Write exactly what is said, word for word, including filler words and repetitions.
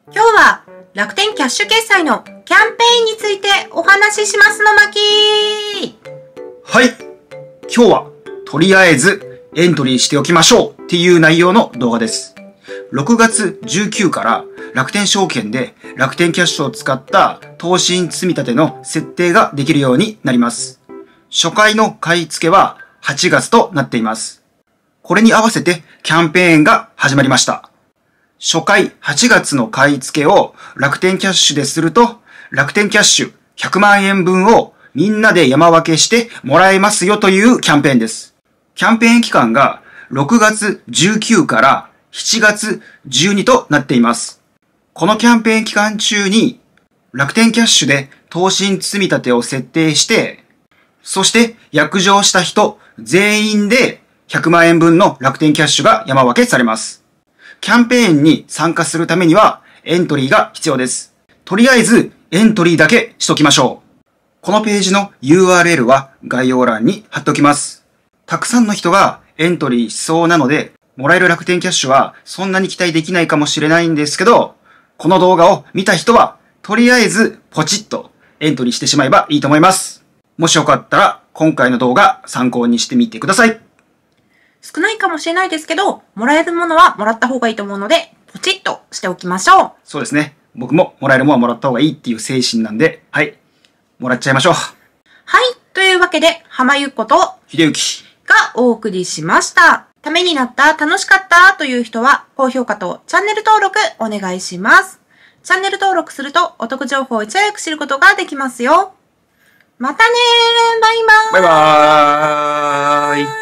今日は楽天キャッシュ決済のキャンペーンについてお話ししますの巻。 はい。今日はとりあえずエントリーしておきましょうっていう内容の動画です。ろくがつじゅうくにちから楽天証券で楽天キャッシュを使った投信積み立ての設定ができるようになります。初回の買い付けははちがつとなっています。これに合わせてキャンペーンが始まりました。初回はちがつの買い付けを楽天キャッシュですると、楽天キャッシュひゃくまんえんぶんをみんなで山分けしてもらえますよというキャンペーンです。キャンペーン期間がろくがつじゅうくにちからしちがつじゅうににちとなっています。このキャンペーン期間中に楽天キャッシュで投信積み立てを設定して、そして約定した人全員でひゃくまんえんぶんの楽天キャッシュが山分けされます。キャンペーンに参加するためにはエントリーが必要です。とりあえずエントリーだけしときましょう。このページの ユーアールエル は概要欄に貼っておきます。たくさんの人がエントリーしそうなので、もらえる楽天キャッシュはそんなに期待できないかもしれないんですけど、この動画を見た人はとりあえずポチッとエントリーしてしまえばいいと思います。もしよかったら今回の動画参考にしてみてください。 少ないかもしれないですけど、もらえるものはもらった方がいいと思うので、ポチッとしておきましょう。 そうですね。僕ももらえるものはもらった方がいいっていう精神なんで、はい。もらっちゃいましょう。 はい。というわけで、浜ゆっこと秀幸がお送りしました。ためになった、楽しかったという人は、高評価とチャンネル登録お願いします。チャンネル登録するとお得情報をいち早く知ることができますよ。またねー。バイバーイ。 バイバーイ。